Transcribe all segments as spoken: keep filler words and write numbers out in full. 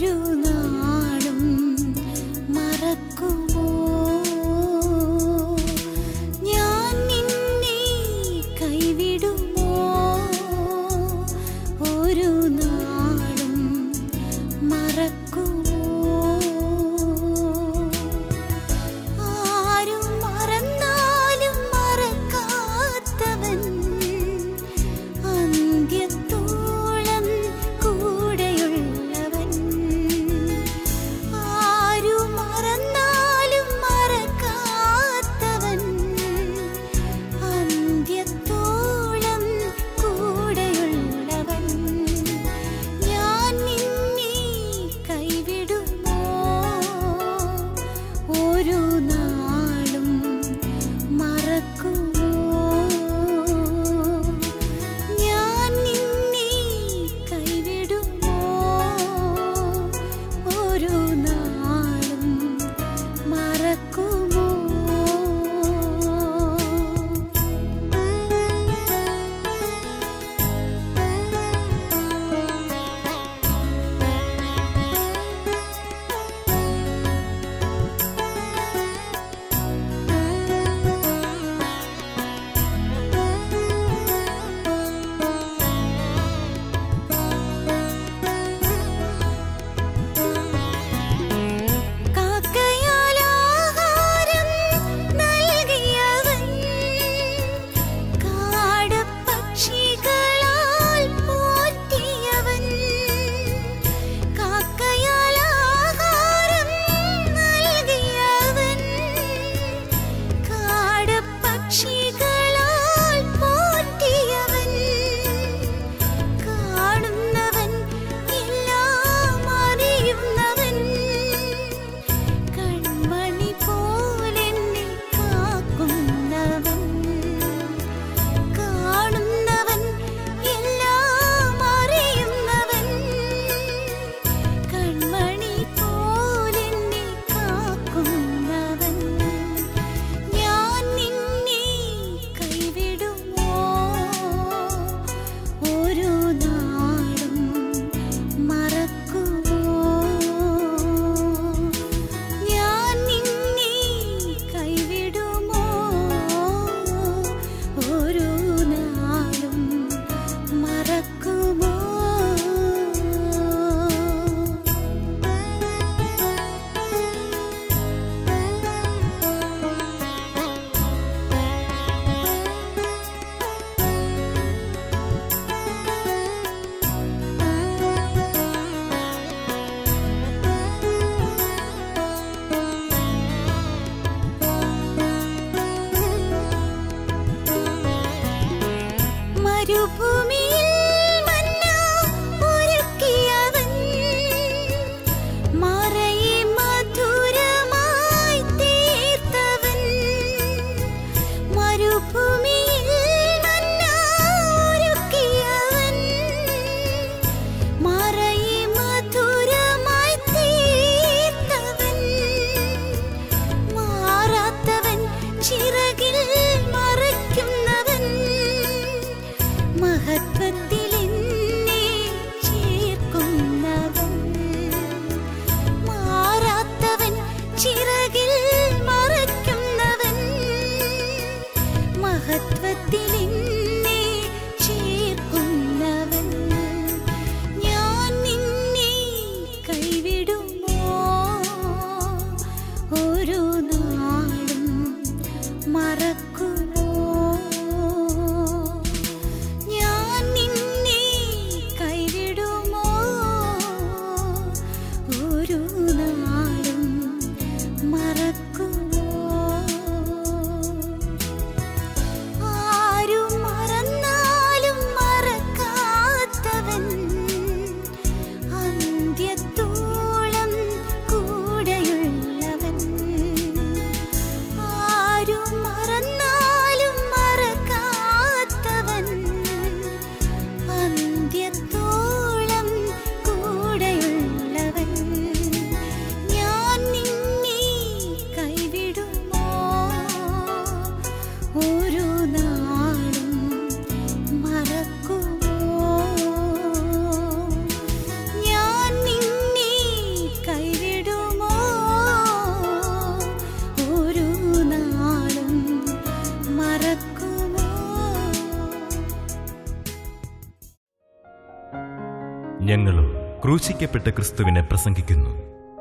കൈ ക്രൂശിക്കപ്പെട്ട ക്രിസ്തുവിനെ പ്രസംഗിക്കുന്നു.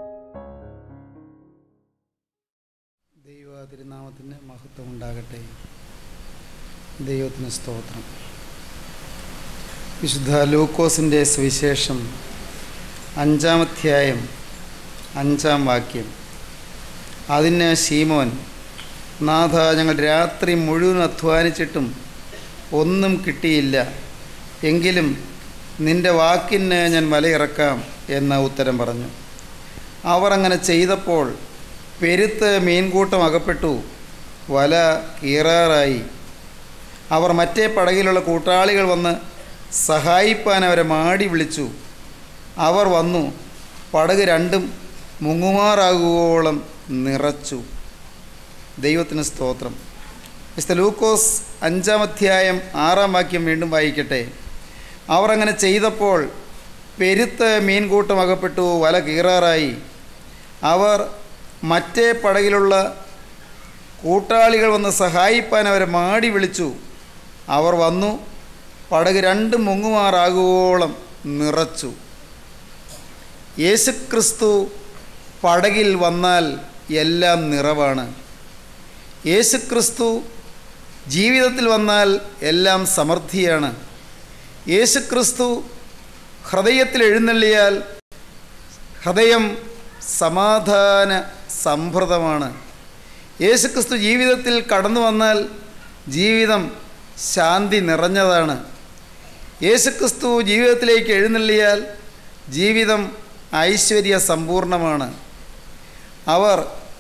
ദൈവ തിരുനാമത്തിന് മഹത്വം ഉണ്ടാകട്ടെ. ദൈവത്തിന് സ്തോത്രം. വിശുദ്ധ ലൂക്കോസിൻ്റെ സുവിശേഷം അഞ്ചാം അധ്യായം അഞ്ചാം വാക്യം. അതിന് ശീമോൻ, നാഥ, ഞങ്ങൾ രാത്രി മുഴുവൻ അധ്വാനിച്ചിട്ടും ഒന്നും കിട്ടിയില്ല, എങ്കിലും നിൻ്റെ വാക്കിന് ഞാൻ വലയിറക്കാം എന്ന് ഉത്തരം പറഞ്ഞു. അവർ അങ്ങനെ ചെയ്തപ്പോൾ പെരുത്ത് മീൻകൂട്ടം അകപ്പെട്ടു, വല കീറാറായി. അവർ മറ്റേ പടകിലുള്ള കൂട്ടാളികൾ വന്ന് സഹായിപ്പാൻ അവരെ മാടി വിളിച്ചു. അവർ വന്നു പടക് രണ്ടും മുങ്ങുമാറാകുവോളം നിറച്ചു. ദൈവത്തിന് സ്തോത്രം. മിസ്റ്റർ ലൂക്കോസ് അഞ്ചാം അധ്യായം ആറാം വാക്യം വീണ്ടും വായിക്കട്ടെ. അവർ അങ്ങനെ ചെയ്തപ്പോൾ പെരുത്ത് മീൻകൂട്ടം അകപ്പെട്ടു, വല കീറാറായി. അവർ മറ്റേ പടകിലുള്ള കൂട്ടാളികൾ വന്ന് സഹായിപ്പാൻ അവരെ മാടി വിളിച്ചു. അവർ വന്നു പടക് രണ്ടും മുങ്ങുമാറാകുവോളം നിറച്ചു. യേശുക്രിസ്തു പടകിൽ വന്നാൽ എല്ലാം നിറവാണ്. യേശുക്രിസ്തു ജീവിതത്തിൽ വന്നാൽ എല്ലാം സമൃദ്ധിയാണ്. യേശുക്രിസ്തു ഹൃദയത്തിൽ എഴുന്നള്ളിയാൽ ഹൃദയം സമാധാന സംഭൃതമാണ്. യേശുക്രിസ്തു ജീവിതത്തിൽ കടന്നു വന്നാൽ ജീവിതം ശാന്തി നിറഞ്ഞതാണ്. യേശുക്രിസ്തു ജീവിതത്തിലേക്ക് എഴുന്നള്ളിയാൽ ജീവിതം ഐശ്വര്യ സമ്പൂർണമാണ്. അവർ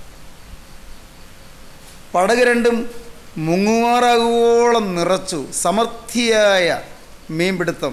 പടക് രണ്ടും മുങ്ങുമാറാകുവോളം നിറച്ചു. സമൃദ്ധിയായ മീൻപിടുത്തം.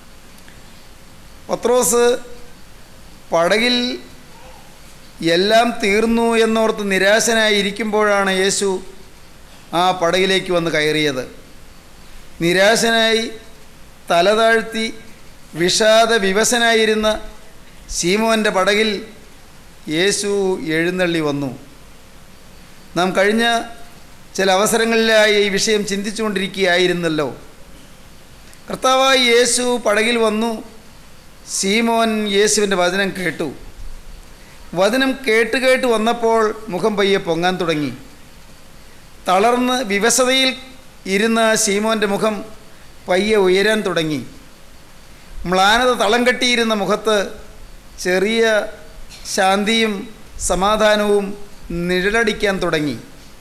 പത്രോസ് പടകിൽ എല്ലാം തീർന്നു എന്നോർത്ത് നിരാശനായിരിക്കുമ്പോഴാണ് യേശു ആ പടകിലേക്ക് വന്ന് കയറിയത്. നിരാശനായി തലതാഴ്ത്തി വിഷാദ വിവശനായിരുന്ന ശീമോൻ്റെ പടകിൽ യേശു എഴുന്നള്ളി വന്നു. നാം കഴിഞ്ഞ ചില അവസരങ്ങളിലായി ഈ വിഷയം ചിന്തിച്ചുകൊണ്ടിരിക്കുകയായിരുന്നല്ലോ. കർത്താവായ യേശു പടകിൽ വന്നു. ശീമോൻ യേശുവിൻ്റെ വചനം കേട്ടു. വചനം കേട്ട് കേട്ട് വന്നപ്പോൾ മുഖം പയ്യെ പൊങ്ങാൻ തുടങ്ങി. തളർന്ന് വിവശതയിൽ ഇരുന്ന ശീമോൻ്റെ മുഖം പയ്യെ ഉയരാൻ തുടങ്ങി. മ്ലാനത തളം കെട്ടിയിരുന്ന മുഖത്ത് ചെറിയ ശാന്തിയും സമാധാനവും നിഴലടിക്കാൻ തുടങ്ങി.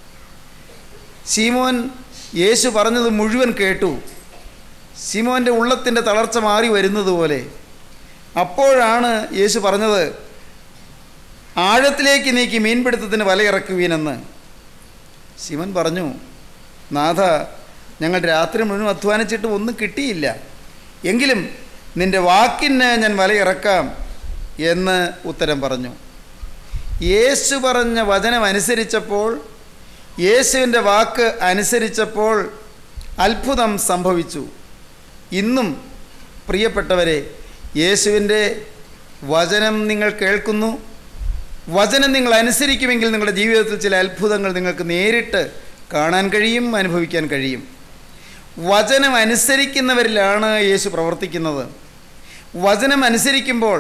ശീമോൻ യേശു പറഞ്ഞത് മുഴുവൻ കേട്ടു. ശീമോൻ്റെ ഉള്ളത്തിൻ്റെ തളർച്ച മാറി വരുന്നത് പോലെ. അപ്പോഴാണ് യേശു പറഞ്ഞത്, ആഴത്തിലേക്ക് നീക്കി മീൻപിടുത്തത്തിന് വലയിറക്കുവീനെന്ന്. ശീമോൻ പറഞ്ഞു, നാഥ, ഞങ്ങൾ രാത്രി മുഴുവൻ അധ്വാനിച്ചിട്ട് ഒന്നും കിട്ടിയില്ല, എങ്കിലും നിൻ്റെ വാക്കിന് ഞാൻ വലയിറക്കാം എന്ന് ഉത്തരം പറഞ്ഞു. യേശു പറഞ്ഞ വചനം അനുസരിച്ചപ്പോൾ, യേശുവിൻ്റെ വാക്ക് അനുസരിച്ചപ്പോൾ അത്ഭുതം സംഭവിച്ചു. ഇന്നും പ്രിയപ്പെട്ടവരെ, യേശുവിൻ്റെ വചനം നിങ്ങൾ കേൾക്കുന്നു, വചനം നിങ്ങൾ അനുസരിക്കുമെങ്കിൽ നിങ്ങളുടെ ജീവിതത്തിൽ ചില അത്ഭുതങ്ങൾ നിങ്ങൾക്ക് നേരിട്ട് കാണാൻ കഴിയും, അനുഭവിക്കാൻ കഴിയും. വചനം അനുസരിക്കുന്നവരിലാണ് യേശു പ്രവർത്തിക്കുന്നത്. വചനം അനുസരിക്കുമ്പോൾ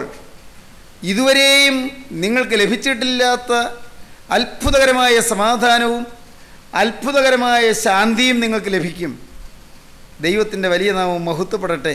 ഇതുവരെയും നിങ്ങൾക്ക് ലഭിച്ചിട്ടില്ലാത്ത അത്ഭുതകരമായ സമാധാനവും അത്ഭുതകരമായ ശാന്തിയും നിങ്ങൾക്ക് ലഭിക്കും. ദൈവത്തിൻ്റെ വലിയ നാമം മഹത്വപ്പെടട്ടെ.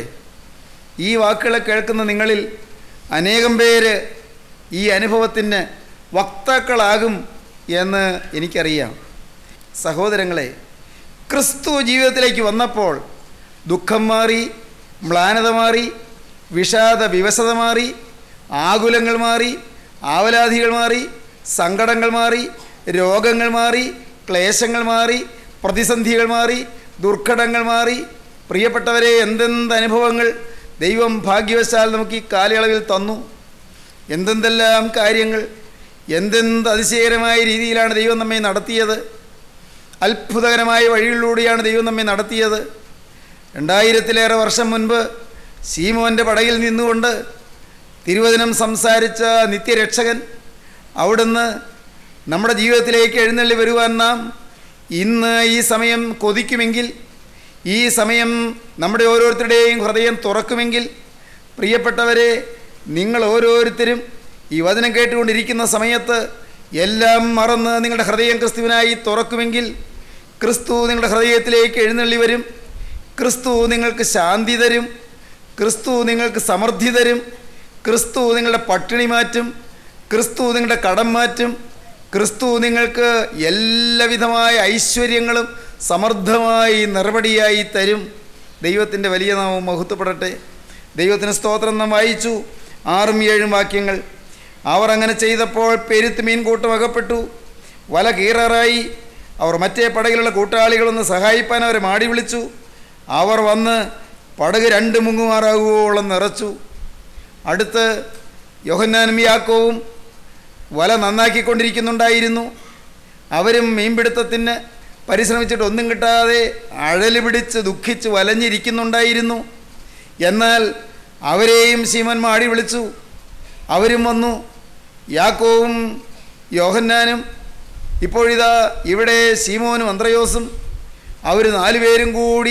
ഈ വാക്കുകളെ കേൾക്കുന്ന നിങ്ങളിൽ അനേകം പേര് ഈ അനുഭവത്തിന് വക്താക്കളാകും എന്ന് എനിക്കറിയാം. സഹോദരങ്ങളെ, ക്രിസ്തു ജീവിതത്തിലേക്ക് വന്നപ്പോൾ ദുഃഖം മാറി, മ്ലാനത മാറി, വിഷാദ വിവശത മാറി, ആകുലങ്ങൾ മാറി, ആവലാധികൾ മാറി, സങ്കടങ്ങൾ മാറി, രോഗങ്ങൾ മാറി, ക്ലേശങ്ങൾ മാറി, പ്രതിസന്ധികൾ മാറി, ദുർഘടങ്ങൾ മാറി. പ്രിയപ്പെട്ടവരെ, എന്തെന്ത് അനുഭവങ്ങൾ ദൈവം ഭാഗ്യവശാൽ നമുക്ക് ഈ കാലയളവിൽ തന്നു. എന്തെന്തെല്ലാം കാര്യങ്ങൾ, എന്തെന്ത് അതിശയകരമായ രീതിയിലാണ് ദൈവം നമ്മെ നടത്തിയത്. അത്ഭുതകരമായ വഴികളിലൂടെയാണ് ദൈവം നമ്മെ നടത്തിയത്. രണ്ടായിരത്തിലേറെ വർഷം മുൻപ് ശീമോൻ്റെ പടകിൽ നിന്നുകൊണ്ട് തിരുവചനം സംസാരിച്ച നിത്യരക്ഷകൻ അവിടുന്ന് നമ്മുടെ ജീവിതത്തിലേക്ക് എഴുന്നള്ളി വരുവാൻ നാം ഇന്ന് ഈ സമയം കൊതിക്കുമെങ്കിൽ, ഈ സമയം നമ്മുടെ ഓരോരുത്തരുടെയും ഹൃദയം തുറക്കുമെങ്കിൽ, പ്രിയപ്പെട്ടവരെ, നിങ്ങൾ ഓരോരുത്തരും ഈ വചനം കേട്ടുകൊണ്ടിരിക്കുന്ന സമയത്ത് എല്ലാം മറന്ന് നിങ്ങളുടെ ഹൃദയം ക്രിസ്തുവിനായി തുറക്കുമെങ്കിൽ ക്രിസ്തു നിങ്ങളുടെ ഹൃദയത്തിലേക്ക് എഴുന്നള്ളി വരും. ക്രിസ്തു നിങ്ങൾക്ക് ശാന്തി തരും. ക്രിസ്തു നിങ്ങൾക്ക് സമൃദ്ധി തരും. ക്രിസ്തു നിങ്ങളുടെ പട്ടിണി മാറ്റും. ക്രിസ്തു നിങ്ങളുടെ കടം മാറ്റും. ക്രിസ്തു നിങ്ങൾക്ക് എല്ലാവിധമായ ഐശ്വര്യങ്ങളും സമൃദ്ധമായി നിറപടിയായി തരും. ദൈവത്തിൻ്റെ വലിയ നാമം മഹത്വപ്പെടട്ടെ. ദൈവത്തിന് സ്തോത്രം. നാം വായിച്ചു ആറും ഏഴും വാക്യങ്ങൾ. അവർ അങ്ങനെ ചെയ്തപ്പോൾ പെരുത്ത് മീൻകൂട്ടം അകപ്പെട്ടു, വല കീറാറായി. അവർ മറ്റേ പടകിലുള്ള കൂട്ടാളികളൊന്ന് സഹായിപ്പാൻ അവരെ മാടി വിളിച്ചു. അവർ വന്ന് പടക് രണ്ട് മുങ്ങുമാറാകുവോളം നിറച്ചു. അടുത്ത് യോഹന്നാനും യാക്കോവും വല നന്നാക്കിക്കൊണ്ടിരിക്കുന്നുണ്ടായിരുന്നു. അവരും മീൻപിടുത്തത്തിന് പരിശ്രമിച്ചിട്ട് ഒന്നും കിട്ടാതെ അഴല് പിടിച്ച് ദുഃഖിച്ച് വലഞ്ഞിരിക്കുന്നുണ്ടായിരുന്നു. എന്നാൽ അവരെയും ശീമോൻ മാടി വിളിച്ചു. അവരും വന്നു. യാക്കോവും യോഹന്നാനും ഇപ്പോഴിതാ ഇവിടെ ശീമോനും അന്ത്രയോസും അവർ നാലുപേരും കൂടി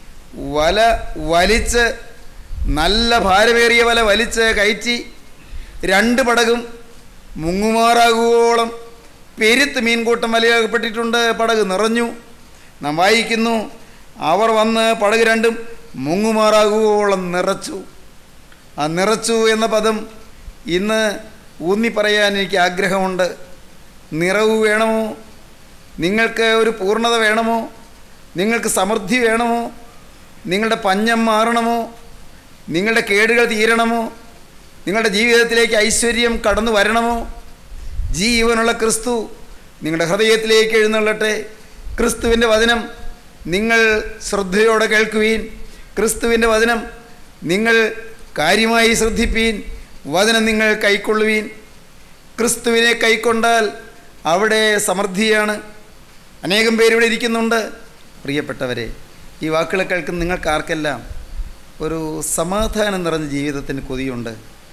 വല വലിച്ച്, നല്ല ഭാരമേറിയ വല വലിച്ച് കയറ്റി രണ്ട് പടകും മുങ്ങുമാറാകുവോളം പെരുത്ത് മീൻകൂട്ടം വലയകപ്പെട്ടിട്ടുണ്ട്. പടക് നിറഞ്ഞു. നാം വായിക്കുന്നു, അവർ വന്ന് പടക് രണ്ടും മുങ്ങുമാറാകുവോളം നിറച്ചു. ആ നിറച്ചു എന്ന പദം ഇന്ന് ഊന്നി പറയാൻ എനിക്ക് ആഗ്രഹമുണ്ട്. നിറവ് വേണമോ? നിങ്ങൾക്ക് ഒരു പൂർണ്ണത വേണമോ? നിങ്ങൾക്ക് സമൃദ്ധി വേണമോ? നിങ്ങളുടെ പഞ്ഞം മാറണമോ? നിങ്ങളുടെ കേടുകൾ തീരണമോ? നിങ്ങളുടെ ജീവിതത്തിലേക്ക് ഐശ്വര്യം കടന്നു വരണമോ? ജീവനുള്ള ക്രിസ്തു നിങ്ങളുടെ ഹൃദയത്തിലേക്ക് എഴുന്നള്ളട്ടെ. ക്രിസ്തുവിൻ്റെ വചനം നിങ്ങൾ ശ്രദ്ധയോടെ കേൾക്കുവീൻ. ക്രിസ്തുവിൻ്റെ വചനം നിങ്ങൾ കാര്യമായി ശ്രദ്ധിപ്പീൻ. വചനം നിങ്ങൾ കൈക്കൊള്ളുവീൻ. ക്രിസ്തുവിനെ കൈക്കൊണ്ടാൽ അവിടെ സമൃദ്ധിയാണ്. അനേകം പേരിവിടെ ഇരിക്കുന്നുണ്ട്. പ്രിയപ്പെട്ടവരെ, ഈ വാക്കുകൾ കേൾക്കുന്ന നിങ്ങൾക്കാർക്കെല്ലാം ഒരു സമാധാനം നിറഞ്ഞ ജീവിതത്തിന് കൊതിയുണ്ട്.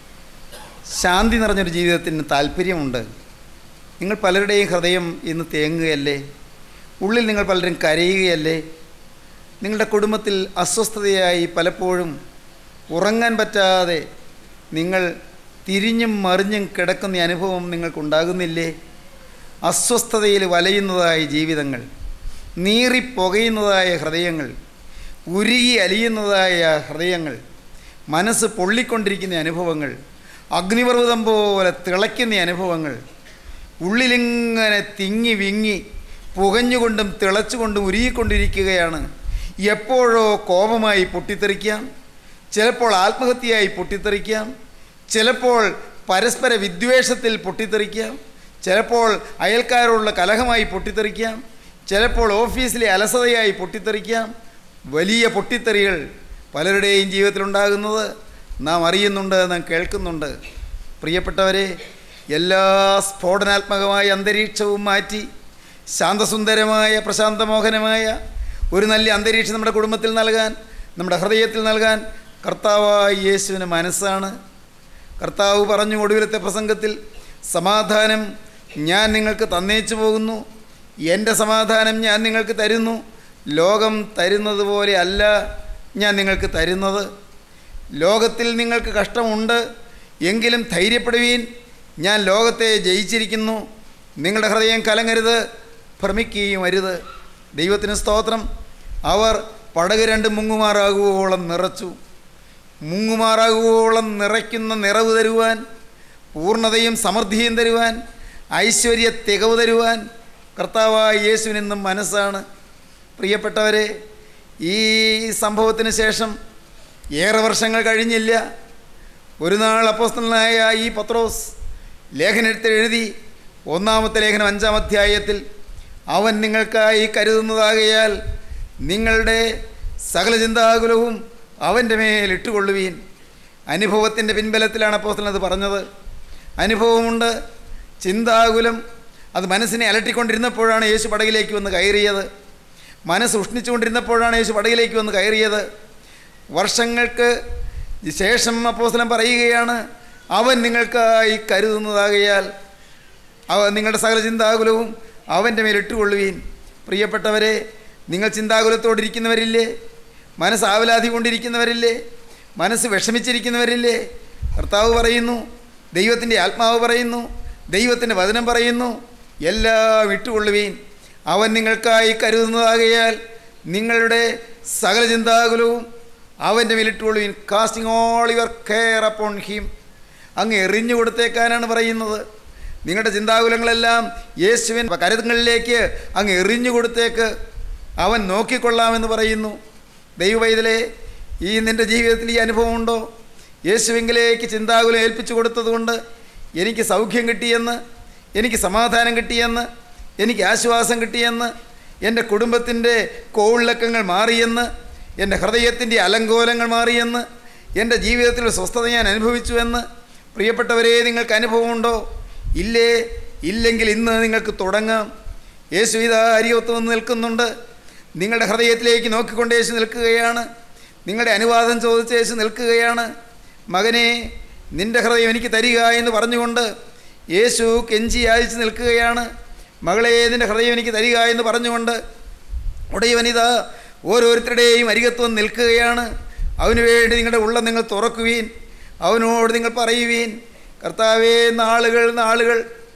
ശാന്തി നിറഞ്ഞൊരു ജീവിതത്തിന് താല്പര്യമുണ്ട്. നിങ്ങൾ പലരുടെയും ഹൃദയം ഇന്ന് തേങ്ങുകയല്ലേ? ഉള്ളിൽ നിങ്ങൾ പലരും കരയുകയല്ലേ? നിങ്ങളുടെ കുടുംബത്തിൽ അസ്വസ്ഥതയായി പലപ്പോഴും ഉറങ്ങാൻ പറ്റാതെ നിങ്ങൾ തിരിഞ്ഞും മറിഞ്ഞും കിടക്കുന്ന അനുഭവം നിങ്ങൾക്കുണ്ടാകുന്നില്ലേ? അസ്വസ്ഥതയിൽ വലയുന്നതായ ജീവിതങ്ങൾ, നീറിപ്പുകയുന്നതായ ഹൃദയങ്ങൾ, ഉരുകി അലിയുന്നതായ ഹൃദയങ്ങൾ, മനസ്സ് പൊള്ളിക്കൊണ്ടിരിക്കുന്ന അനുഭവങ്ങൾ, അഗ്നിപർവ്വതം പോലെ തിളയ്ക്കുന്ന അനുഭവങ്ങൾ, ഉള്ളിലിങ്ങനെ തിങ്ങി വിങ്ങി പുകഞ്ഞുകൊണ്ടും തിളച്ചുകൊണ്ടും ഉരുകിക്കൊണ്ടിരിക്കുകയാണ്. എപ്പോഴോ കോപമായി പൊട്ടിത്തെറിക്കാം, ചിലപ്പോൾ ആത്മഹത്യയായി പൊട്ടിത്തെറിക്കാം, ചിലപ്പോൾ പരസ്പര വിദ്വേഷത്തിൽ പൊട്ടിത്തെറിക്കാം, ചിലപ്പോൾ അയൽക്കാരോടുള്ള കലഹമായി പൊട്ടിത്തെറിക്കാം, ചിലപ്പോൾ ഓഫീസിലെ അലസതയായി പൊട്ടിത്തെറിക്കാം. വലിയ പൊട്ടിത്തെറികൾ പലരുടെയും ജീവിതത്തിലുണ്ടാകുന്നത് നാം അറിയുന്നുണ്ട്, നാം കേൾക്കുന്നുണ്ട്. പ്രിയപ്പെട്ടവരെ, എല്ലാ സ്ഫോടനാത്മകമായ അന്തരീക്ഷവും മാറ്റി ശാന്തസുന്ദരമായ പ്രശാന്തമോഹനമായ ഒരു നല്ല അന്തരീക്ഷം നമ്മുടെ കുടുംബത്തിൽ നൽകാൻ, നമ്മുടെ ഹൃദയത്തിൽ നൽകാൻ കർത്താവായ യേശുവിന് മനസ്സാണ്. കർത്താവ് പറഞ്ഞു ഒടുവിലത്തെ പ്രസംഗത്തിൽ, സമാധാനം ഞാൻ നിങ്ങൾക്ക് തന്നേച്ചു പോകുന്നു, എൻ്റെ സമാധാനം ഞാൻ നിങ്ങൾക്ക് തരുന്നു, ലോകം തരുന്നത് പോലെ അല്ല ഞാൻ നിങ്ങൾക്ക് തരുന്നത്. ലോകത്തിൽ നിങ്ങൾക്ക് കഷ്ടമുണ്ട്, എങ്കിലും ധൈര്യപ്പെടുവീൻ, ഞാൻ ലോകത്തെ ജയിച്ചിരിക്കുന്നു. നിങ്ങളുടെ ഹൃദയം കലങ്ങരുത്, ഭ്രമിക്കുകയും അരുത്. ദൈവത്തിന് സ്തോത്രം. അവർ പടക് രണ്ട് മുങ്ങുമാറാകുവോളം നിറച്ചു. മുങ്ങുമാറാകുവോളം നിറയ്ക്കുന്ന നിറവ് തരുവാൻ, പൂർണ്ണതയും സമൃദ്ധിയും തരുവാൻ, ഐശ്വര്യ തികവ് തരുവാൻ കർത്താവായ യേശുവിനെന്നും മനസ്സാണ്. പ്രിയപ്പെട്ടവരെ, ഈ സംഭവത്തിന് ശേഷം ഏറെ വർഷങ്ങൾ കഴിഞ്ഞില്ല. ഒരു നാൾ അപ്പോസ്തലനായ ഈ പത്രോസ് ലേഖനത്തിൽ എഴുതി, ഒന്നാമത്തെ ലേഖനം അഞ്ചാം അധ്യായത്തിൽ, അവൻ നിങ്ങൾക്കായി കരുതുന്നതാകയാൽ നിങ്ങളുടെ സകല ചിന്താകുലവും അവൻ്റെ മേൽ ഇട്ടുകൊള്ളുവീൻ. അനുഭവത്തിൻ്റെ പിൻബലത്തിലാണ് അപ്പോസ്തലൻ അത് പറഞ്ഞത്. അനുഭവമുണ്ട്, ചിന്താകുലം. അത് മനസ്സിനെ അലട്ടിക്കൊണ്ടിരുന്നപ്പോഴാണ് യേശു പടകിലേക്ക് വന്ന് കയറിയത്. മനസ്സ് ഉഷ്ണിച്ചുകൊണ്ടിരുന്നപ്പോഴാണ് യേശു പടകിലേക്ക് വന്ന് കയറിയത്. വർഷങ്ങൾക്ക് ശേഷം അപ്പോസ്തലൻ പറയുകയാണ്, അവൻ നിങ്ങൾക്കായി കരുതുന്നതാകയാൽ അവ നിങ്ങളുടെ സകല ചിന്താകുലവും അവൻ്റെ മേൽ ഇട്ടുകൊള്ളുവീൻ. പ്രിയപ്പെട്ടവരെ, നിങ്ങൾ ചിന്താകുലത്തോടിരിക്കുന്നവരില്ലേ? മനസ്സ് ആവലാതി കൊണ്ടിരിക്കുന്നവരില്ലേ? മനസ്സ് വിഷമിച്ചിരിക്കുന്നവരില്ലേ? കർത്താവ് പറയുന്നു, ദൈവത്തിൻ്റെ ആത്മാവ് പറയുന്നു, ദൈവത്തിൻ്റെ വചനം പറയുന്നു, എല്ലാം വിട്ടുകൊള്ളുവീൻ, അവൻ നിങ്ങൾക്കായി കരുതുന്നതാകയാൽ നിങ്ങളുടെ സകല ചിന്താകുലവും അവൻ്റെ മേലിട്ടുകൊള്ളുവീൻ. Casting all your care upon him. അങ്ങ് എറിഞ്ഞു കൊടുത്തേക്കാനാണ് പറയുന്നത്. നിങ്ങളുടെ ചിന്താകുലങ്ങളെല്ലാം യേശുവിൻ കരുതങ്ങളിലേക്ക് അങ്ങ് എറിഞ്ഞു കൊടുത്തേക്ക്, അവൻ നോക്കിക്കൊള്ളാമെന്ന് പറയുന്നു. ദൈവവൈതലേ, ഈ നിൻ്റെ ജീവിതത്തിൽ ഈ അനുഭവമുണ്ടോ? യേശുവിങ്കിലേക്ക് ചിന്താകുലം ഏൽപ്പിച്ചു കൊടുത്തതുകൊണ്ട് എനിക്ക് സൗഖ്യം കിട്ടിയെന്ന്, എനിക്ക് സമാധാനം കിട്ടിയെന്ന്, എനിക്ക് ആശ്വാസം കിട്ടിയെന്ന്, എൻ്റെ കുടുംബത്തിൻ്റെ കോളിളക്കങ്ങൾ മാറിയെന്ന്, എൻ്റെ ഹൃദയത്തിൻ്റെ അലങ്കോലങ്ങൾ മാറിയെന്ന്, എൻ്റെ ജീവിതത്തിൽ സ്വസ്ഥത ഞാൻ അനുഭവിച്ചുവെന്ന് പ്രിയപ്പെട്ടവരെ, നിങ്ങൾക്ക് അനുഭവമുണ്ടോ? ഇല്ലേ? ഇല്ലെങ്കിൽ ഇന്ന് നിങ്ങൾക്ക് തുടങ്ങാം. യേശു ഇതാ അരികത്ത് വന്ന് നിൽക്കുന്നുണ്ട്. നിങ്ങളുടെ ഹൃദയത്തിലേക്ക് നോക്കിക്കൊണ്ട് യേശു നിൽക്കുകയാണ്. നിങ്ങളുടെ അനുവാദം ചോദിച്ച് യേശു നിൽക്കുകയാണ്. മകനെ, നിൻ്റെ ഹൃദയം എനിക്ക് തരിക എന്ന് പറഞ്ഞുകൊണ്ട് യേശു കെഞ്ചി അയച്ച് നിൽക്കുകയാണ്. മകളെ, നിൻ്റെ ഹൃദയം എനിക്ക് തരിക എന്ന് പറഞ്ഞുകൊണ്ട് ഉടയവനിതാ ഓരോരുത്തരുടെയും അരികത്ത് വന്ന് നിൽക്കുകയാണ്. അവന് വേണ്ടി നിങ്ങളുടെ ഉള്ളം നിങ്ങൾ തുറക്കുവീൻ. അവനോട് നിങ്ങൾ പറയുവീൻ, കർത്താവേ, നാളുകൾ നാളുകൾ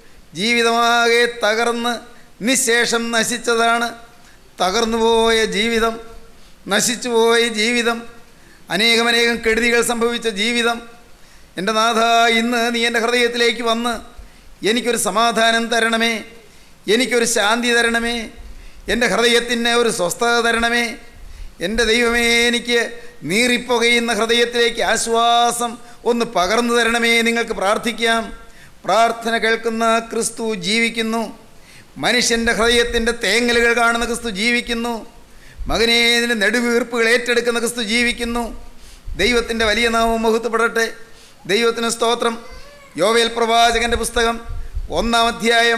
ജീവിതമാകെ തകർന്ന് നിശേഷം നശിച്ചതാണ്. തകർന്നുപോയ ജീവിതം, നശിച്ചുപോയ ജീവിതം, അനേകമനേകം കെടുതികൾ സംഭവിച്ച ജീവിതം. എൻ്റെ നാഥ, ഇന്ന് നീ എൻ്റെ ഹൃദയത്തിലേക്ക് വന്ന് എനിക്കൊരു സമാധാനം തരണമേ, എനിക്കൊരു ശാന്തി തരണമേ, എൻ്റെ ഹൃദയത്തിന് ഒരു സ്വസ്ഥത തരണമേ. എൻ്റെ ദൈവമേ, എനിക്ക് നീറിപ്പുകയുന്ന ഹൃദയത്തിലേക്ക് ആശ്വാസം ഒന്ന് പകർന്നു തരണമേ. നിങ്ങൾക്ക് പ്രാർത്ഥിക്കാം. പ്രാർത്ഥന കേൾക്കുന്ന ക്രിസ്തു ജീവിക്കുന്നു. മനുഷ്യൻ്റെ ഹൃദയത്തിൻ്റെ തേങ്ങലുകൾ കാണുന്ന ക്രിസ്തു ജീവിക്കുന്നു. മകനെ, ഇതിൻ്റെ നെടുവീർപ്പുകൾ ഏറ്റെടുക്കുന്ന ക്രിസ്തു ജീവിക്കുന്നു. ദൈവത്തിൻ്റെ വലിയ നാമം മഹത്വപ്പെടട്ടെ. ദൈവത്തിന് സ്തോത്രം. യോവേൽ പ്രവാചകൻ്റെ പുസ്തകം ഒന്നാം അധ്യായം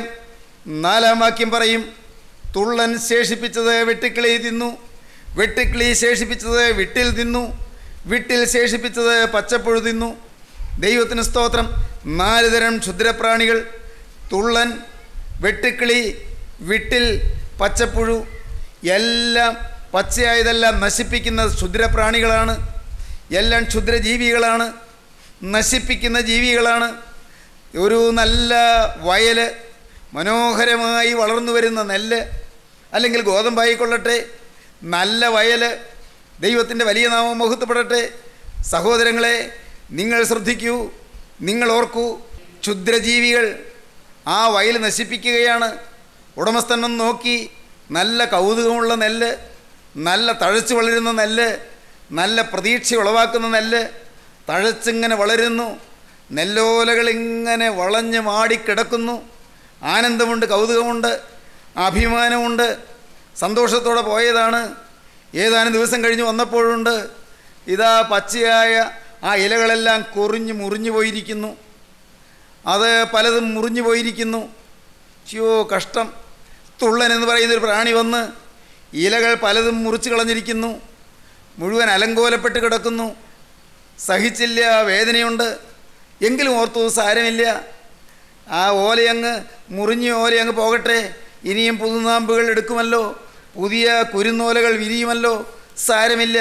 നാലാം വാക്യം പറയും, തുള്ളൻ ശേഷിപ്പിച്ചത് വെട്ടുക്കിളി തിന്നു, വെട്ടുക്കിളി ശേഷിപ്പിച്ചത് വിട്ടിൽ തിന്നു, വിട്ടിൽ ശേഷിപ്പിച്ചത് പച്ചപ്പുഴു തിന്നു. ദൈവത്തിന് സ്തോത്രം. നാല് തരം ക്ഷുദ്രപ്രാണികൾ: തുള്ളൻ, വെട്ടുക്കിളി, വിട്ടിൽ, പച്ചപ്പുഴു. എല്ലാം പച്ചയായതെല്ലാം നശിപ്പിക്കുന്ന ക്ഷുദ്രപ്രാണികളാണ്. എല്ലാം ക്ഷുദ്രജീവികളാണ്, നശിപ്പിക്കുന്ന ജീവികളാണ്. ഒരു നല്ല വയൽ, മനോഹരമായി വളർന്നു വരുന്ന നെല്ല് അല്ലെങ്കിൽ ഗോതമ്പായിക്കൊള്ളട്ടെ, നല്ല വയൽ, ദൈവത്തിൻ്റെ വലിയ നാമം മഹത്വപ്പെടട്ടെ. സഹോദരങ്ങളെ, നിങ്ങൾ ശ്രദ്ധിക്കൂ, നിങ്ങൾ ഓർക്കൂ, ക്ഷുദ്രജീവികൾ ആ വയൽ നശിപ്പിക്കുകയാണ്. ഉടമസ്ഥൻ വന്ന് നോക്കി, നല്ല കൗതുകമുള്ള നെല്ല്, നല്ല തഴച്ചു വളരുന്ന നെല്ല്, നല്ല പ്രതീക്ഷ ഉളവാക്കുന്ന നെല്ല് തഴച്ചിങ്ങനെ വളരുന്നു. നെല്ലോലകളിങ്ങനെ വളഞ്ഞ് മാടിക്കിടക്കുന്നു. ആനന്ദമുണ്ട്, കൗതുകമുണ്ട്, അഭിമാനമുണ്ട്, സന്തോഷത്തോടെ പോയതാണ്. ഏതാനും ദിവസം കഴിഞ്ഞ് വന്നപ്പോഴുണ്ട്, ഇതാ പച്ചയായ ആ ഇലകളെല്ലാം കൊറിഞ്ഞ് മുറിഞ്ഞു പോയിരിക്കുന്നു. അത് പലതും മുറിഞ്ഞു പോയിരിക്കുന്നു. ചോ, കഷ്ടം. തുള്ളൻ എന്ന് പറയുന്നൊരു പ്രാണി വന്ന് ഇലകൾ പലതും മുറിച്ച് കളഞ്ഞിരിക്കുന്നു. മുഴുവൻ അലങ്കോലപ്പെട്ട് കിടക്കുന്നു. സഹിച്ചില്ല, വേദനയുണ്ട്. എങ്കിലും ഓർത്തു, സാരമില്ല, ആ ഓലയങ്ങ് മുറിഞ്ഞ ഓലയങ്ങ് പോകട്ടെ, ഇനിയും പുതുനാമ്പുകൾ എടുക്കുമല്ലോ, പുതിയ കുരുന്നോലകൾ വിരിയുമല്ലോ, സാരമില്ല.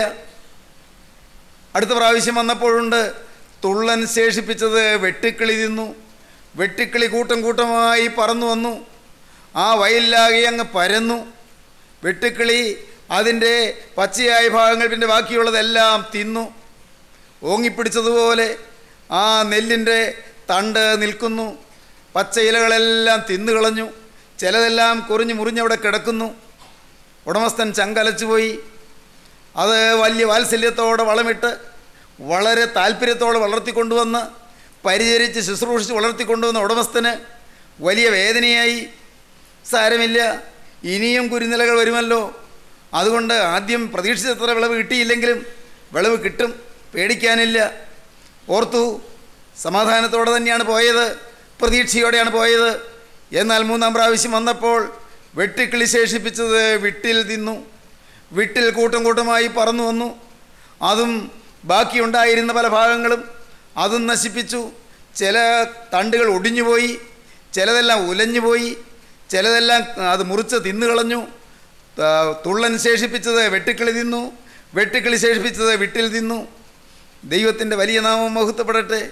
അടുത്ത പ്രാവശ്യം വന്നപ്പോഴുണ്ട്, തുള്ളൻ ശേഷിപ്പിച്ചത് വെട്ടുക്കിളി തിന്നു. വെട്ടുക്കിളി കൂട്ടം കൂട്ടമായി പറന്നു വന്നു. ആ വയലിലാകെ അങ്ങ് പരന്നു. വെട്ടുക്കിളി അതിൻ്റെ പച്ചയായ ഭാഗങ്ങൾ പിന്നെ ബാക്കിയുള്ളതെല്ലാം തിന്നു. ഓങ്ങിപ്പിടിച്ചതുപോലെ ആ നെല്ലിൻ്റെ തണ്ട് നിൽക്കുന്നു. പച്ച ഇലകളെല്ലാം തിന്നുകളഞ്ഞു. ചിലതെല്ലാം കുറിഞ്ഞ് മുറിഞ്ഞവിടെ കിടക്കുന്നു. ഉടമസ്ഥൻ ചങ്കലച്ചുപോയി. അത് വലിയ വാത്സല്യത്തോടെ വളമിട്ട് വളരെ താല്പര്യത്തോടെ വളർത്തിക്കൊണ്ടുവന്ന് പരിചരിച്ച് ശുശ്രൂഷിച്ച് വളർത്തിക്കൊണ്ടുവന്ന ഉടമസ്ഥന് വലിയ വേദനയായി. സാരമില്ല, ഇനിയും കുരുനിലകൾ വരുമല്ലോ, അതുകൊണ്ട് ആദ്യം പ്രതീക്ഷിച്ചത്ര വിളവ് കിട്ടിയില്ലെങ്കിലും വിളവ് കിട്ടും, പേടിക്കാനില്ല. ഓർത്തു, സമാധാനത്തോടെ തന്നെയാണ് പോയത്, പ്രതീക്ഷയോടെയാണ് പോയത്. എന്നാൽ മൂന്നാം പ്രാവശ്യം വന്നപ്പോൾ വെട്ടുക്കിളി ശേഷിപ്പിച്ചത് വിട്ടിൽ തിന്നു. വിട്ടിൽ കൂട്ടം കൂട്ടമായി പറന്നു വന്നു. അതും ബാക്കിയുണ്ടായിരുന്ന പല ഭാഗങ്ങളും അതും നശിപ്പിച്ചു. ചില തണ്ടുകൾ ഒടിഞ്ഞുപോയി, ചിലതെല്ലാം ഉലഞ്ഞുപോയി, ചിലതെല്ലാം അത് മുറിച്ച് തിന്നുകളഞ്ഞു. തുള്ളൻ ശേഷിപ്പിച്ചത് വെട്ടുക്കിളി തിന്നു, വെട്ടുക്കിളി ശേഷിപ്പിച്ചത് വിട്ടിൽ തിന്നു. ദൈവത്തിൻ്റെ വലിയ നാമം മഹത്വപ്പെടട്ടെ.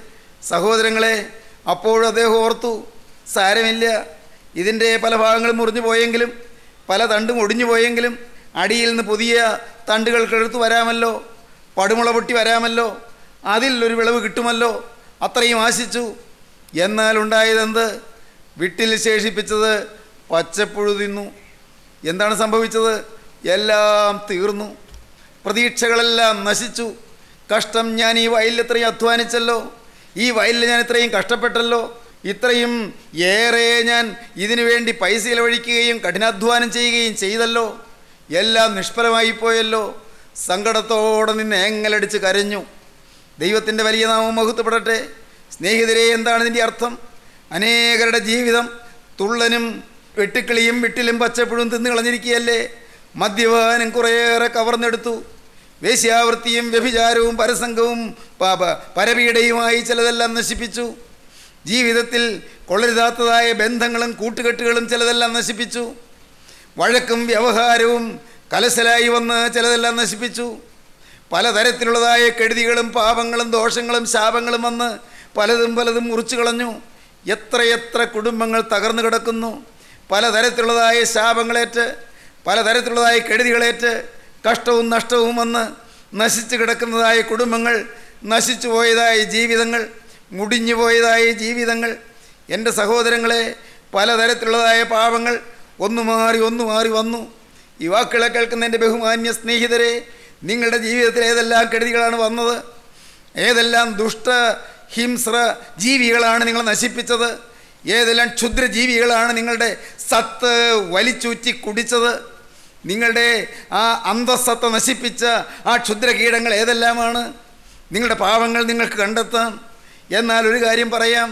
സഹോദരങ്ങളെ, അപ്പോഴും അദ്ദേഹം ഓർത്തു, സാരമില്ല, ഇതിൻ്റെ പല ഭാഗങ്ങളും മുറിഞ്ഞു പോയെങ്കിലും പല തണ്ടും ഒടിഞ്ഞു പോയെങ്കിലും അടിയിൽ നിന്ന് പുതിയ തണ്ടുകൾ കിഴത്തു വരാമല്ലോ, പടുമുള പൊട്ടി വരാമല്ലോ, അതിൽ ഒരു വിളവ് കിട്ടുമല്ലോ, അത്രയും ആശിച്ചു. എന്നാൽ ഉണ്ടായതെന്ത്? വിട്ടിൽ ശേഷിപ്പിച്ചത് പച്ചപ്പുഴു തിന്നു. എന്താണ് സംഭവിച്ചത്? എല്ലാം തീർന്നു. പ്രതീക്ഷകളെല്ലാം നശിച്ചു. കഷ്ടം, ഞാൻ ഈ വയലിൽ ഇത്രയും അധ്വാനിച്ചല്ലോ, ഈ വയലിൽ ഞാൻ ഇത്രയും കഷ്ടപ്പെട്ടല്ലോ, ഇത്രയും ഏറെ ഞാൻ ഇതിനു വേണ്ടി പൈസ ചിലവഴിക്കുകയും കഠിനാധ്വാനം ചെയ്യുകയും ചെയ്തല്ലോ, എല്ലാം നിഷ്ഫലമായി പോയല്ലോ. സങ്കടത്തോടെ നിന്ന് ഏങ്ങലടിച്ച് കരഞ്ഞു. ദൈവത്തിൻ്റെ വലിയ നാമം മഹത്വപ്പെടട്ടെ. സ്നേഹിതരെ, എന്താണ് ഇതിൻ്റെ അർത്ഥം? അനേകരുടെ ജീവിതം തുള്ളനും വെട്ടുക്കിളിയും വിട്ടിലും പച്ചപ്പുഴും തിന്നു കളഞ്ഞിരിക്കുകയല്ലേ. മദ്യപാനം കുറേയേറെ കവർന്നെടുത്തു. വേശ്യാവൃത്തിയും വ്യഭിചാരവും പരസംഗവും പാപ പരപീഡയുമായി ചിലതെല്ലാം നശിപ്പിച്ചു. ജീവിതത്തിൽ കൊള്ളരുതാത്തതായ ബന്ധങ്ങളും കൂട്ടുകെട്ടുകളും ചിലതെല്ലാം നശിപ്പിച്ചു. വഴക്കും വ്യവഹാരവും കലശലായി വന്ന് ചിലതെല്ലാം നശിപ്പിച്ചു. പലതരത്തിലുള്ളതായ കെടുതികളും പാപങ്ങളും ദോഷങ്ങളും ശാപങ്ങളും വന്ന് പലതും പലതും മുറിച്ചു കളഞ്ഞു. എത്രയെത്ര കുടുംബങ്ങൾ തകർന്നു കിടക്കുന്നു. പലതരത്തിലുള്ളതായ ശാപങ്ങളേറ്റ്, പലതരത്തിലുള്ളതായ കെടുതികളേറ്റ് കഷ്ടവും നഷ്ടവും വന്ന് നശിച്ചു കിടക്കുന്നതായ കുടുംബങ്ങൾ, നശിച്ചു പോയതായ ജീവിതങ്ങൾ, മുടിഞ്ഞു പോയതായ ജീവിതങ്ങൾ. എൻ്റെ സഹോദരങ്ങളെ, പലതരത്തിലുള്ളതായ പാപങ്ങൾ ഒന്നു മാറി ഒന്നു മാറി വന്നു. ഈ വാക്കുകളെ കേൾക്കുന്ന എൻ്റെ ബഹുമാന്യ സ്നേഹിതരെ, നിങ്ങളുടെ ജീവിതത്തിൽ ഏതെല്ലാം കെടുതികളാണ് വന്നത്? ഏതെല്ലാം ദുഷ്ട ഹിംസ്ര ജീവികളാണ് നിങ്ങൾ നശിപ്പിച്ചത്? ഏതെല്ലാം ക്ഷുദ്രജീവികളാണ് നിങ്ങളുടെ സത്ത് വലിച്ചൂറ്റി കുടിച്ചത്? നിങ്ങളുടെ ആ അന്തസ്സത്ത നശിപ്പിച്ച ആ ക്ഷുദ്രകീടങ്ങൾ ഏതെല്ലാമാണ്? നിങ്ങളുടെ പാപങ്ങൾ നിങ്ങൾക്ക് കണ്ടെത്താം. എന്നാൽ ഒരു കാര്യം പറയാം.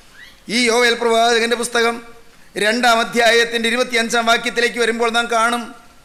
ഈ യോവേൽ പ്രവാചകൻ്റെ പുസ്തകം രണ്ടാം അധ്യായത്തിൻ്റെ ഇരുപത്തിയഞ്ചാം വാക്യത്തിലേക്ക് വരുമ്പോൾ നാം കാണും,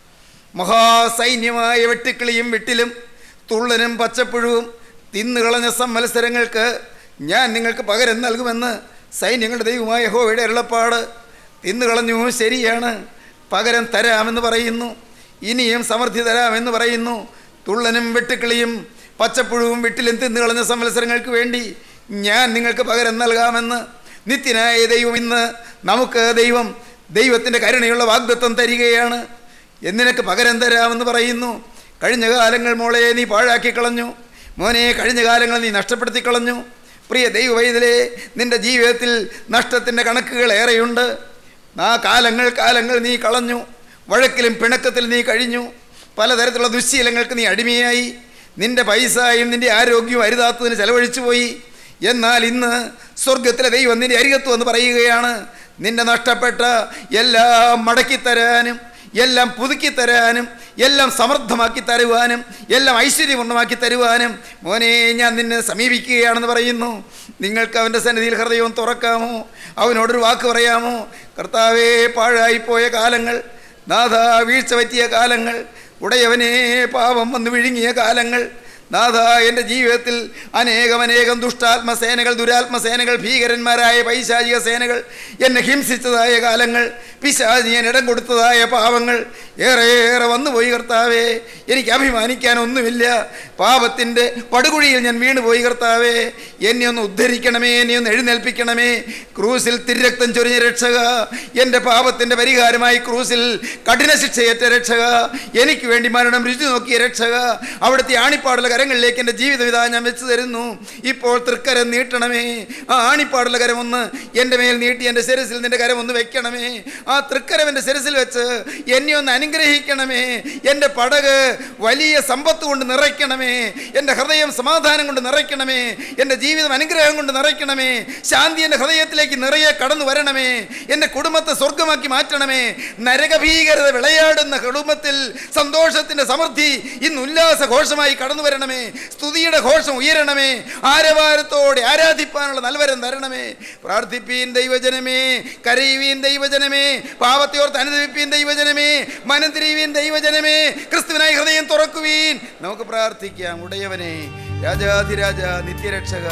മഹാസൈന്യമായ വെട്ടുക്കിളിയും വിട്ടിലും തുള്ളനും പച്ചപ്പുഴുവും തിന്നുകളഞ്ഞ സംവത്സരങ്ങൾക്ക് ഞാൻ നിങ്ങൾക്ക് പകരം നൽകുമെന്ന് സൈന്യങ്ങളുടെ ദൈവമായ യഹോവയുടെ അരുളപ്പാട്. തിന്നുകളഞ്ഞു, ശരിയാണ്, പകരം തരാമെന്ന് പറയുന്നു. ഇനിയും സമൃദ്ധി തരാമെന്ന് പറയുന്നു. തുള്ളനും വെട്ടുക്കിളിയും പച്ചപ്പുഴുവും വിട്ടിലും തിന്നുകളഞ്ഞ സംവത്സരങ്ങൾക്ക് വേണ്ടി ഞാൻ നിങ്ങൾക്ക് പകരം നൽകാമെന്ന് നിത്യനായ ദൈവം ഇന്ന് നമുക്ക് ദൈവം ദൈവത്തിൻ്റെ കരുണയുള്ള വാഗ്ദത്തം തരികയാണ്. എന്നിനക്ക് പകരം തരാമെന്ന് പറയുന്നു. കഴിഞ്ഞ കാലങ്ങൾ മോളെ നീ പാഴാക്കി കളഞ്ഞു, മോനെ കഴിഞ്ഞ കാലങ്ങൾ നീ നഷ്ടപ്പെടുത്തി കളഞ്ഞു. പ്രിയ ദൈവവൈതലേ, നിൻ്റെ ജീവിതത്തിൽ നഷ്ടത്തിൻ്റെ കണക്കുകൾ ഏറെയുണ്ട്. ആ കാലങ്ങൾ കാലങ്ങൾ നീ കളഞ്ഞു. വഴക്കിലും പിണക്കത്തിൽ നീ കഴിഞ്ഞു. പലതരത്തിലുള്ള ദുശ്ശീലങ്ങൾക്ക് നീ അടിമയായി. നിൻ്റെ പൈസയും നിൻ്റെ ആരോഗ്യവും അരുതാത്തതിന് ചെലവഴിച്ചു പോയി. എന്നാൽ ഇന്ന് സ്വർഗത്തിലെ ദൈവം നിൻ്റെ അരികത്ത് വന്ന് പറയുകയാണ്, നിൻ്റെ നഷ്ടപ്പെട്ട എല്ലാം മടക്കിത്തരാനും, എല്ലാം പുതുക്കിത്തരാനും, എല്ലാം സമൃദ്ധമാക്കി തരുവാനും, എല്ലാം ഐശ്വര്യപൂർണ്ണമാക്കി തരുവാനും മോനെ ഞാൻ നിന്നെ സമീപിക്കുകയാണെന്ന് പറയുന്നു. നിങ്ങൾക്ക് അവൻ്റെ സന്നിധിയിൽ ഹൃദയവും തുറക്കാമോ? അവനോടൊരു വാക്ക് പറയാമോ? കർത്താവേ, പാഴായിപ്പോയ കാലങ്ങൾ, നാഥ വീഴ്ച പറ്റിയ കാലങ്ങൾ, ഉടയവനെ പാപം വന്ന് വിഴുങ്ങിയ കാലങ്ങൾ, നാഥ എൻ്റെ ജീവിതത്തിൽ അനേകമനേകം ദുഷ്ടാത്മസേനകൾ, ദുരാത്മസേനകൾ, ഭീകരന്മാരായ പൈശാചിക സേനകൾ എന്നെ ഹിംസിച്ചതായ കാലങ്ങൾ, പിശാചിയൻ ഇടം കൊടുത്തതായ പാവങ്ങൾ ഏറെയേറെ വന്നുപോയി. കർത്താവേ, എനിക്ക് അഭിമാനിക്കാൻ ഒന്നുമില്ല. പാപത്തിൻ്റെ പടുകുഴിയിൽ ഞാൻ വീണുപോയി. കർത്താവേ, എന്നെ ഒന്ന് ഉദ്ധരിക്കണമേ, എന്നെ ഒന്ന് എഴുന്നേൽപ്പിക്കണമേ. ക്രൂസിൽ തിരുരക്തം ചൊരിഞ്ഞ രക്ഷക, എൻ്റെ പാപത്തിൻ്റെ പരിഹാരമായി ക്രൂസിൽ കഠിന ശിക്ഷയേറ്റ രക്ഷക, എനിക്ക് വേണ്ടി മരണം രുചി നോക്കിയ രക്ഷക, അവിടുത്തെ ആണിപ്പാടുള്ള കരങ്ങളിലേക്ക് എൻ്റെ ജീവിതം ഇതാ ഞാൻ വെച്ച് തരുന്നു. ഇപ്പോൾ തൃക്കരം നീട്ടണമേ. ആ ആണിപ്പാടുള്ള കരം ഒന്ന് എൻ്റെ മേൽ നീട്ടി എൻ്റെ ശിരസിൽ നിൻ്റെ കരം ഒന്ന് വെക്കണമേ. ആ തൃക്കരം എൻ്റെ ശിരസിൽ വെച്ച് എന്നെ ഒന്ന് അനുഗ്രഹിക്കണമേ. എൻ്റെ പടക് വലിയ സമ്പത്ത് കൊണ്ട് നിറയ്ക്കണമേ. എൻ്റെ ഹൃദയം സമാധാനം കൊണ്ട് നിറയ്ക്കണമേ. എൻ്റെ ജീവിതം അനുഗ്രഹം കൊണ്ട് നിറയ്ക്കണമേ. ശാന്തി എൻ്റെ ഹൃദയത്തിലേക്ക് നിറയെ കടന്നു വരണമേ. എൻ്റെ കുടുംബത്തെ സ്വർഗമാക്കി മാറ്റണമേ. നരകഭീകരത വിളയാടുന്ന കുടുംബത്തിൽ സന്തോഷത്തിൻ്റെ സമൃദ്ധി ഇന്ന് ഉല്ലാസ ഘോഷമായി കടന്നു വരണമേ. സ്തുതിയുടെ ഘോഷം ഉയരണമേ. ആരവാരത്തോടെ ആരാധിപ്പാനുള്ള നൽവരം തരണമേ. പ്രാർത്ഥിപ്പീൻ ദൈവജനമേ, കരയുവീൻ ദൈവജനമേ, പാപത്തെ ഓർത്ത് അനുദപിപ്പീൻ ദൈവജനമേ, മനം തിരിയുവീൻ ദൈവജനമേ, ക്രിസ്തുവിനായി ഹൃദയം തുറക്കുവീൻ. നമുക്ക് പ്രാർത്ഥിക്കാം. ഉടയവനെ, രാജാധിരാജ, നിത്യരക്ഷക,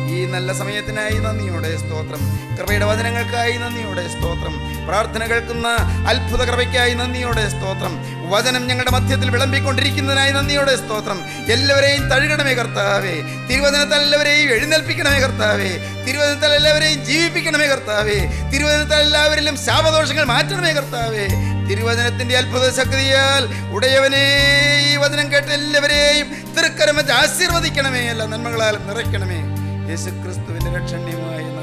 ഈ നല്ല സമയത്തിനായി നന്ദിയോടെ സ്തോത്രം. കൃപയുടെ വചനങ്ങൾക്കായി നന്ദിയോടെ സ്തോത്രം. പ്രാർത്ഥന കേൾക്കുന്ന അത്ഭുത കൃപയ്ക്കായി നന്ദിയോടെ സ്തോത്രം. വചനം ഞങ്ങളുടെ മധ്യത്തിൽ വിളമ്പിക്കൊണ്ടിരിക്കുന്നതിനായി നന്ദിയോടെ സ്തോത്രം. എല്ലാവരെയും തഴുകണമേ കർത്താവേ. തിരുവചനത്താൽ എല്ലാവരെയും എഴുന്നേൽപ്പിക്കണമേ കർത്താവേ. തിരുവചനത്താൽ എല്ലാവരെയും ജീവിപ്പിക്കണമേ കർത്താവേ. തിരുവചനത്താൽ എല്ലാവരിലും ശാപദോഷങ്ങൾ മാറ്റണമേ കർത്താവേ. തിരുവചനത്തിന്റെ അത്ഭുത ശക്തിയാൽ ഉടയവനെ ഈ വചനം കേട്ട് എല്ലാവരെയും തൃക്കരം വെച്ച് ആശീർവദിക്കണമേ. എല്ലാ നന്മകളാലും നിറയ്ക്കണമേ. യേശുക്രിസ്തുവിന്റെ രക്ഷണ്യമായ